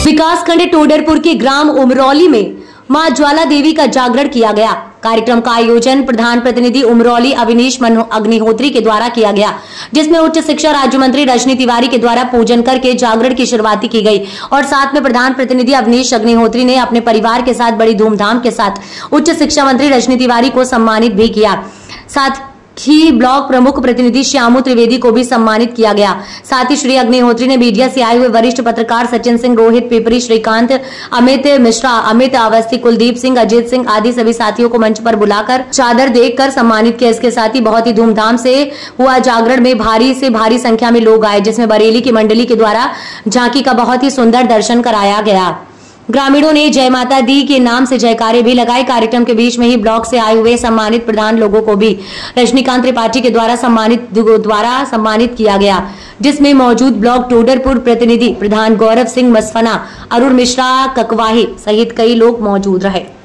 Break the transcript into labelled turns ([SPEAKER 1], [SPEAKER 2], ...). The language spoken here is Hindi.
[SPEAKER 1] विकासखंड टोडरपुर के ग्राम उमरौली में मां ज्वाला देवी का जागरण किया गया। कार्यक्रम का आयोजन प्रधान प्रतिनिधि उमरौली अविनीश अग्निहोत्री के द्वारा किया गया, जिसमें उच्च शिक्षा राज्य मंत्री रजनी तिवारी के द्वारा पूजन करके जागरण की शुरुआत की गई और साथ में प्रधान प्रतिनिधि अविनीश अग्निहोत्री ने अपने परिवार के साथ बड़ी धूमधाम के साथ उच्च शिक्षा मंत्री रजनी तिवारी को सम्मानित भी किया। साथ ही ब्लॉक प्रमुख प्रतिनिधि श्यामू त्रिवेदी को भी सम्मानित किया गया। साथ ही श्री अग्निहोत्री ने मीडिया से आए हुए वरिष्ठ पत्रकार सचिन सिंह, रोहित पिपरी, श्रीकांत, अमित मिश्रा, अमित अवस्थी, कुलदीप सिंह, अजीत सिंह आदि सभी साथियों को मंच पर बुलाकर चादर देकर सम्मानित किया। इसके साथ ही बहुत ही धूमधाम से हुआ जागरण में भारी से भारी संख्या में लोग आए, जिसमें बरेली की मंडली के द्वारा झांकी का बहुत ही सुंदर दर्शन कराया गया। ग्रामीणों ने जय माता दी के नाम से जयकारे भी लगाए। कार्यक्रम के बीच में ही ब्लॉक से आए हुए सम्मानित प्रधान लोगों को भी रजनीकांत त्रिपाठी के द्वारा सम्मानित किया गया, जिसमें मौजूद ब्लॉक टोडरपुर प्रतिनिधि प्रधान गौरव सिंह मसफना, अरुण मिश्रा ककवाही सहित कई लोग मौजूद रहे।